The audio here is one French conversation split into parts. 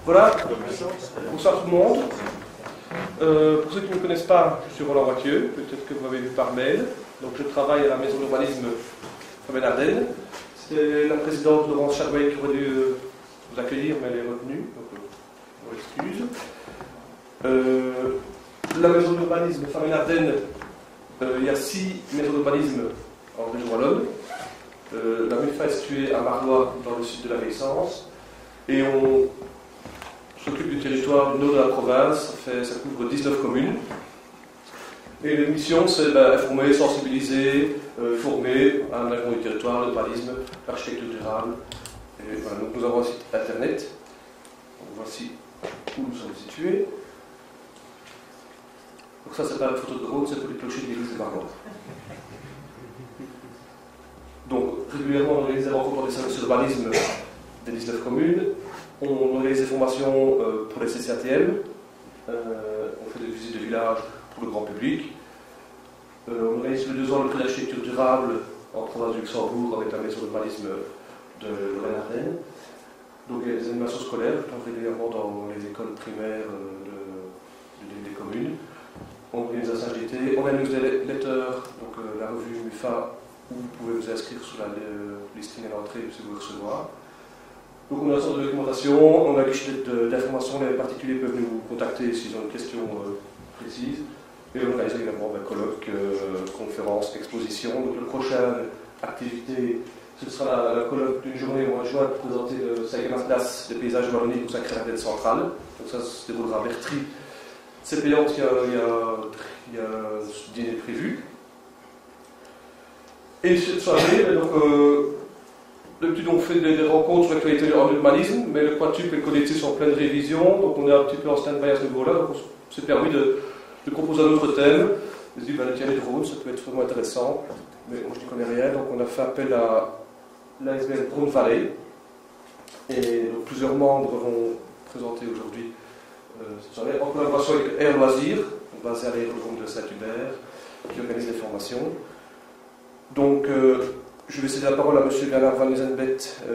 Voilà, bonsoir tout le monde. Pour ceux qui ne me connaissent pas, je suis Roland Wathieu, peut-être que vous m'avez vu par mail. Donc je travaille à la maison d'urbanisme Famenne-Ardenne. C'est la présidente Laurence Chadway qui aurait dû vous accueillir, mais elle est retenue, donc on m'excuse. La maison d'urbanisme Famenne-Ardenne, il y a 6 maisons d'urbanisme en région wallonne. La MEFA est située à Marlois, dans le sud de la Vieille-Sens. Et on s'occupe du territoire du nord de la province, ça couvre 19 communes. Et les missions, c'est informer, sensibiliser, former à l'aménagement du territoire, l'urbanisme, l'architecture durable. Et voilà, donc nous avons un site internet. Donc voici où nous sommes situés. Donc ça, c'est pas la photo de drone, c'est pour les clochers de l'église de Marlois. Donc régulièrement, on organise des rencontres pour des services d'urbanisme des 19 communes. On organise des formations pour les CCATM. On fait des visites de village pour le grand public. On organise tous les 2 ans le prix d'architecture durable en province du Luxembourg avec la maison d'urbanisme de Lorraine-Ardenne. Donc il y a des animations scolaires régulièrement dans les écoles primaires des communes. On organise un stage d'été. On a une newsletter, donc la revue MUFA, où vous pouvez vous inscrire sur la listing à l'entrée si vous voulez recevoir. Donc on a une sorte de documentation, on a des guichets d'information, les particuliers peuvent nous contacter s'ils ont une question précise. Et on organise également colloques, conférences, expositions. Donc la prochaine activité, ce sera la colloque d'une journée au mois de juin pour présenter le 5e atlas des paysages de Wallonie consacré à la plaine centrale. Donc ça se déroulera à Bertry. C'est payant parce qu'il y a un dîner prévu. Et cette soirée, donc, d'habitude on fait des rencontres sur l'actualité en urbanisme, mais le Quatuple et le collectif sont en pleine révision, donc on est un petit peu en stand-by à ce niveau-là, donc on s'est permis de proposer un autre thème. On s'est dit, tiens, les drones, ça peut être vraiment intéressant, mais moi je n'y connais rien, donc on a fait appel à l'ASBL Drone Valley, et donc, plusieurs membres vont présenter aujourd'hui cette soirée, en collaboration avec Air Loisirs, basé à l'aérodrome de Saint-Hubert, qui organise des formations. Donc, je vais céder la parole à M. Bernard Van Lisenbet,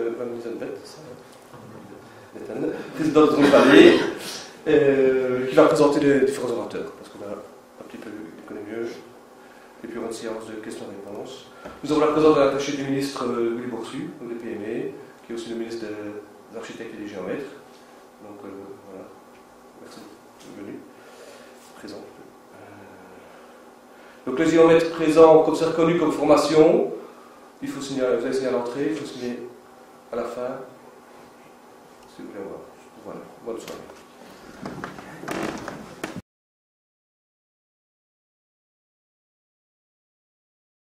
président de Drone Valley, qui va présenter les différents orateurs, parce qu'on a un petit peu, il connaît mieux, et puis on a une séance de questions-réponses. Nous avons la présence de l'attaché du ministre Louis Boursu, des PME, qui est aussi le ministre des architectes et des géomètres. Donc voilà, merci d'être venu, présent. Donc les géomètres présents, comme c'est reconnu comme formation, il faut signer, vous allez signer à l'entrée, il faut signer à la fin, si vous voulez voir. Voilà, bonne soirée.